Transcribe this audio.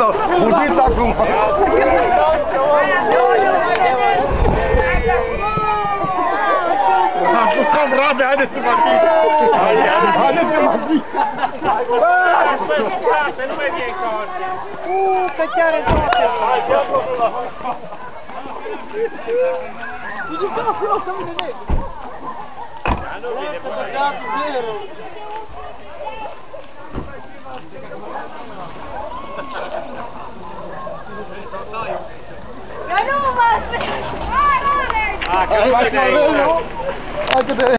Muziți acum! Am pus camrade, haideți mă fi! Haideți mă fi! Nu mai vie încoace! Că chiar e toate! Duce capul ăsta, mine negru! Dar nu vine pe zero! Dar nu mă! Hai, Hai,